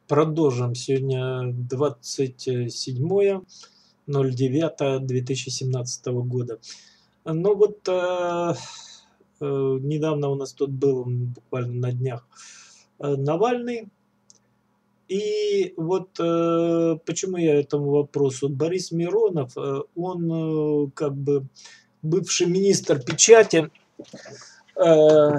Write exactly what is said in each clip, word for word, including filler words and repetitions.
Продолжим. Сегодня двадцать седьмое ноль девятое две тысячи семнадцатого года. Ну вот, э, э, недавно у нас тут был, м, буквально на днях, э, Навальный. И вот, э, почему я этому вопросу. Борис Миронов, э, он, э, как бы бывший министр печати, э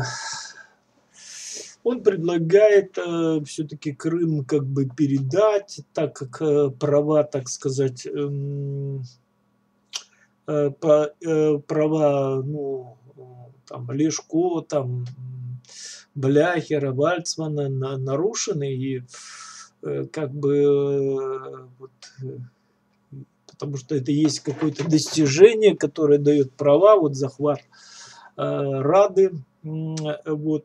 он предлагает, э, все-таки Крым как бы передать, так как, э, права, так сказать, эм, э, по э, права, ну, э, там Лешко, там, м, Бляхера, Вальцмана на нарушены. И, э, как бы, э, вот, э, потому что это есть какое-то достижение, которое дает права, вот захват, э, Рады, м, вот.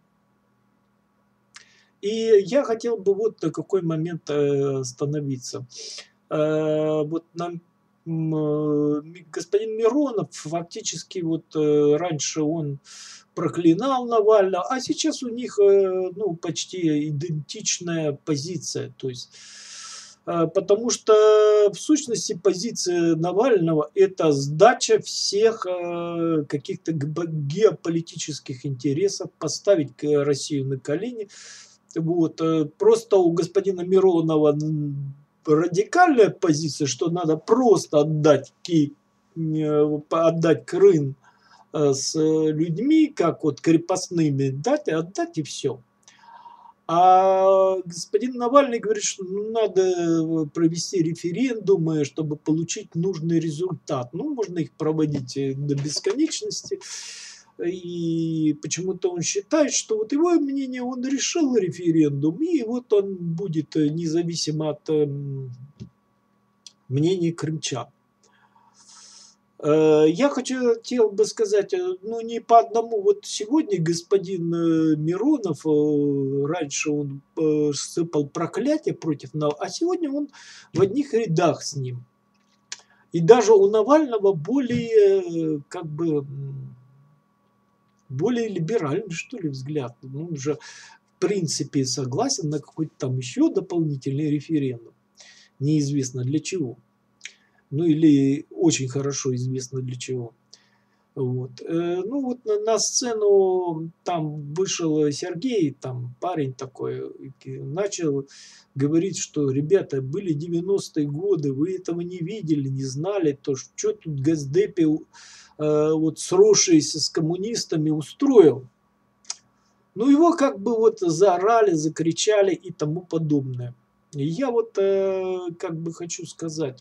И я хотел бы вот на какой момент, э, остановиться. Э, вот нам, м, э, ми господин Миронов фактически вот, э, раньше он проклинал Навального, а сейчас у них, э, ну, почти идентичная позиция. То есть, э, потому что в сущности позиция Навального — это сдача всех, э, каких-то гб геополитических интересов, поставить к Россию на колени. Вот, э, просто у господина Миронова н радикальная позиция, что надо просто отдать ки э, отдать Крым, э, с людьми, как вот крепостными, дать, отдать и все. А господин Навальный говорит, что ну, надо э, провести референдумы, чтобы получить нужный результат. Ну, можно их проводить э, до бесконечности. И почему-то он считает, что вот его мнение, он решил референдум, и вот он будет э, независимо от эм, мнений крымчан. Э, Я хочу, хотел бы сказать, э, ну не по одному. Вот сегодня господин э, Миронов, э, раньше он э, сыпал проклятие против Навального, а сегодня он в одних рядах с ним. И даже у Навального более, э, как бы, м, более либеральный, что ли, взгляд. Ну, он уже, в принципе, согласен на какой-то там еще дополнительный референдум. Неизвестно для чего. Ну, или очень хорошо известно для чего. Вот. Э, ну, вот на, на сцену там вышел Сергей, там парень такой, и начал говорить, что, ребята, были девяностые годы, вы этого не видели, не знали, то что тут Газдепи, э, вот сросшийся с коммунистами, устроил. Ну, его как бы вот заорали, закричали и тому подобное. И я вот э, как бы хочу сказать,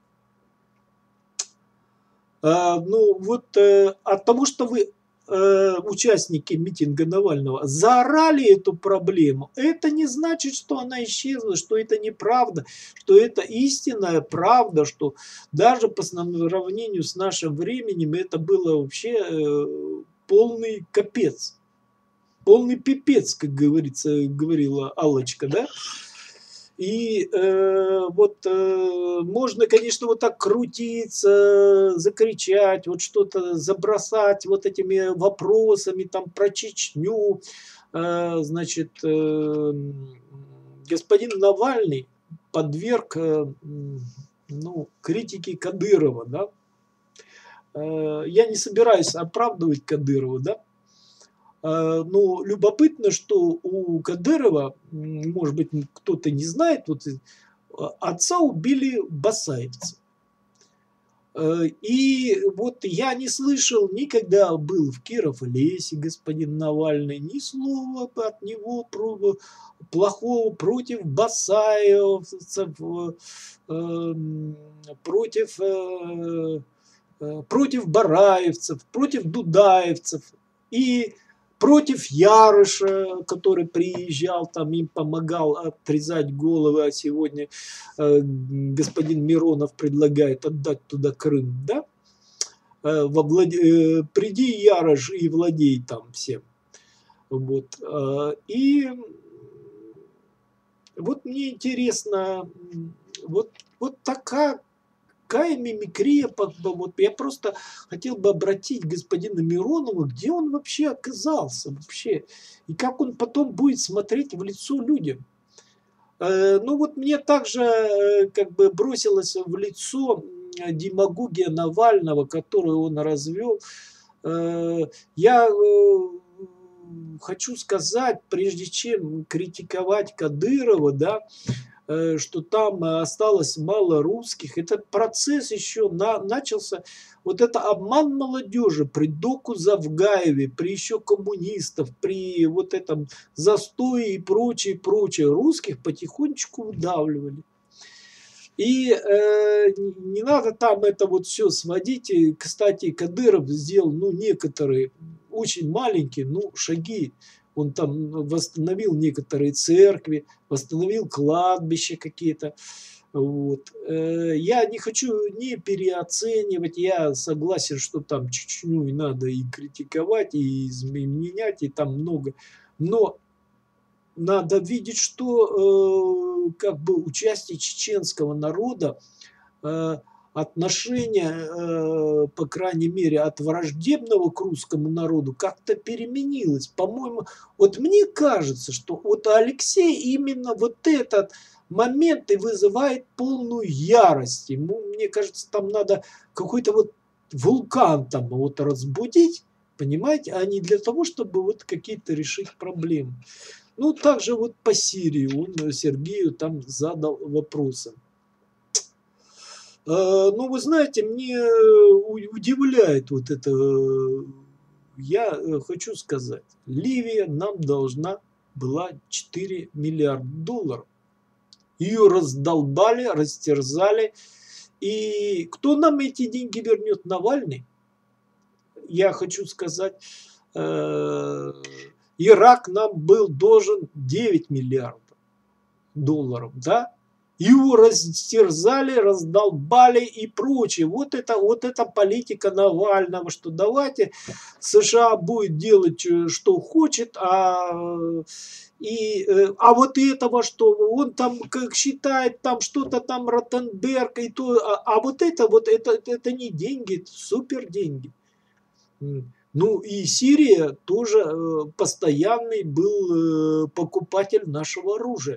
А, ну, вот, э, от того, что вы, э, участники митинга Навального, заорали эту проблему, это не значит, что она исчезла, что это неправда, что это истинная правда, что даже по сравнению с нашим временем это было вообще, э, полный капец. Полный пипец, как говорится, говорила Аллочка, да? И, э, вот, э, можно, конечно, вот так крутиться, закричать, вот что-то забросать вот этими вопросами там про Чечню. Э, значит, э, м, господин Навальный подверг, э, м, ну, критике Кадырова, да. Э, я не собираюсь оправдывать Кадырова, да. Э, но любопытно, что у Кадырова, м, может быть, кто-то не знает, вот, э, отца убили басаевцы. Э, и вот я не слышал никогда, был в Киров-Лесе господин Навальный, ни слова от него про плохого против басаевцев, э, эм, против, э, э, против бараевцев, против дудаевцев. И против Ярыша, который приезжал, там им помогал отрезать головы, а сегодня э, господин Миронов предлагает отдать туда Крым, да? Э, во влад... э, приди, Ярош, и владей там всем. Вот. Э, и вот мне интересно, вот, вот такая какая мимикрия, вот я просто хотел бы обратить господина Миронова, где он вообще оказался вообще, и как он потом будет смотреть в лицо людям. Э, ну вот мне также э, как бы бросилась в лицо м, демагогия Навального, которую он развел. Э, я э, хочу сказать, прежде чем критиковать Кадырова, да, э, что там э, осталось мало русских. Этот процесс еще на, начался, вот это обман молодежи при доку Завгаеве, при еще коммунистов, при вот этом застое и прочее, прочее. Русских потихонечку выдавливали. И э, не надо там это вот все сводить. И, кстати, Кадыров сделал, ну, некоторые, очень маленькие, ну, шаги. Он там восстановил некоторые церкви, восстановил кладбища какие-то. Вот. Э, Я не хочу не переоценивать, я согласен, что там Чечню и надо и критиковать, и изменять, и там много. Но надо видеть, что э, как бы участие чеченского народа, э, отношение, э, по крайней мере, от враждебного к русскому народу как-то переменилось. По-моему, вот мне кажется, что вот Алексей именно вот этот момент и вызывает полную ярость. Ему, мне кажется, там надо какой-то вот вулкан там вот разбудить, понимаете, а не для того, чтобы вот какие-то решить проблемы. Ну, также вот по Сирии он Сергею там задал вопросы. Э, Ну, вы знаете, мне у- удивляет вот это. э, Я э, хочу сказать, Ливия нам должна была четыре миллиарда долларов. Ее раздолбали, растерзали. И кто нам эти деньги вернет? Навальный? Я хочу сказать, э, Ирак нам был должен девять миллиардов долларов, да? Его растерзали, раздолбали и прочее. Вот это, вот это политика Навального, что давайте США будет делать, э, что хочет, а, и, э, а вот этого, что он там как считает, там что-то там Ротенберг, и то, а, а вот это, вот это, это не деньги, это супер деньги. Ну и Сирия тоже э, постоянный был э, покупатель нашего оружия.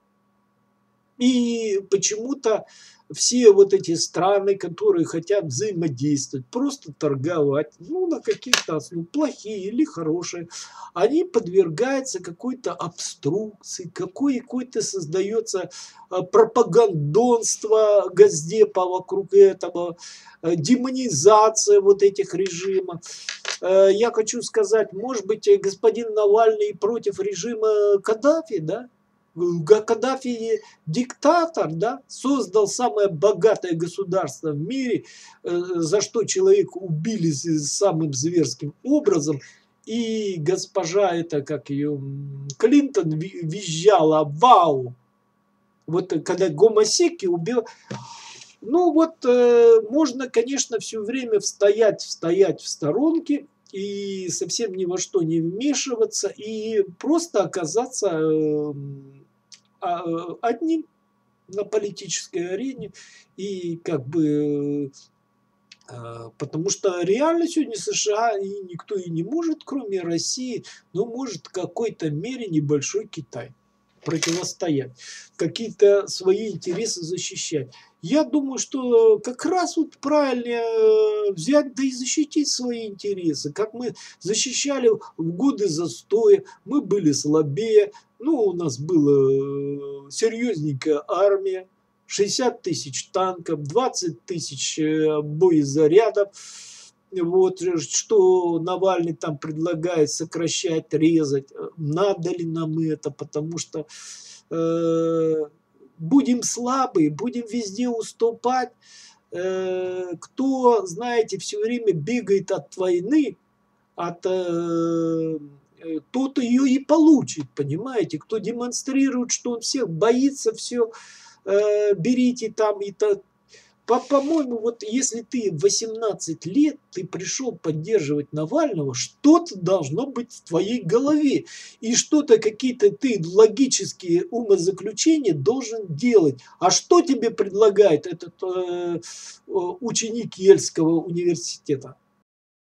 И почему-то все вот эти страны, которые хотят взаимодействовать, просто торговать, ну, на каких-то основах, плохие или хорошие, они подвергаются какой-то обструкции, какой- какой-то создается а, пропагандонство Газдепа вокруг этого, э, демонизация вот этих режимов. Э, Я хочу сказать, может быть, э, господин Навальный против режима Каддафи, да? Га- Каддафи диктатор, да, создал самое богатое государство в мире, э, за что человека убили с- самым зверским образом. И госпожа, это как ее, м, Клинтон ви- визжала, вау, вот э, когда гомосеки убил. Ну вот, э, можно, конечно, все время стоять, стоять в сторонке и совсем ни во что не вмешиваться, и просто оказаться эм, а, э, одним на политической арене. И как бы, э, потому что реально сегодня США и никто и не может, кроме России, но может в какой-то мере небольшой Китай противостоять, какие-то свои интересы защищать. Я думаю, что как раз вот правильно э, взять, да и защитить свои интересы. Как мы защищали в годы застоя, мы были слабее, ну, у нас была э, серьезненькая армия, шестьдесят тысяч танков, двадцать тысяч э, боезарядов. Вот, э, что Навальный там предлагает сокращать, резать. Э, Надо ли нам это? Потому что э, будем слабые, будем везде уступать. Э, кто, знаете, все время бегает от войны, от, э, э, тот ее и получит, понимаете? Кто демонстрирует, что он всех боится, все, э, берите там и то. По- По-моему, вот если ты в восемнадцать лет, ты пришел поддерживать Навального, что-то должно быть в твоей голове. И что-то, какие-то ты логические умозаключения должен делать. А что тебе предлагает этот э, э, ученик Ельского университета?